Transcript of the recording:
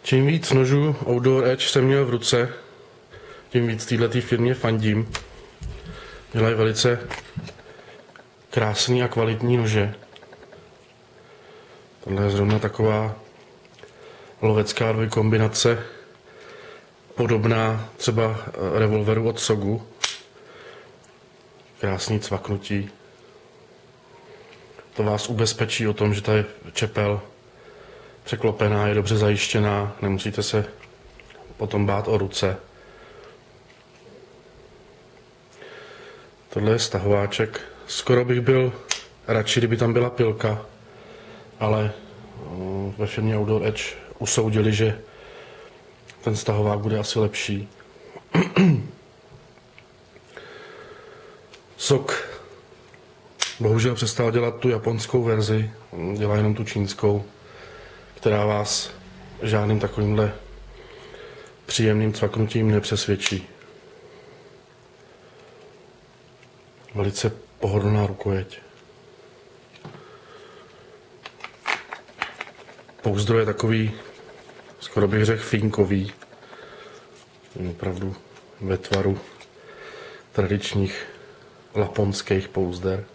Čím víc nožů Outdoor Edge jsem měl v ruce, tím víc této firmě fandím. Dělají velice krásný a kvalitní nože. Tohle je zrovna taková lovecká dvojkombinace, podobná třeba revolveru od Sogu. Krásný cvaknutí. To vás ubezpečí o tom, že ta je čepel překlopená, je dobře zajištěná, nemusíte se potom bát o ruce. Tohle je stahováček. Skoro bych byl radši, kdyby tam byla pilka, ale ve firmě Outdoor Edge usoudili, že ten stahovák bude asi lepší. Sog bohužel přestal dělat tu japonskou verzi, dělá jenom tu čínskou, která vás žádným takovýmhle příjemným cvaknutím nepřesvědčí. Velice pohodlná rukojeť. Pouzdro je takový, skoro bych řekl, fínkový. Opravdu ve tvaru tradičních laponských pouzder.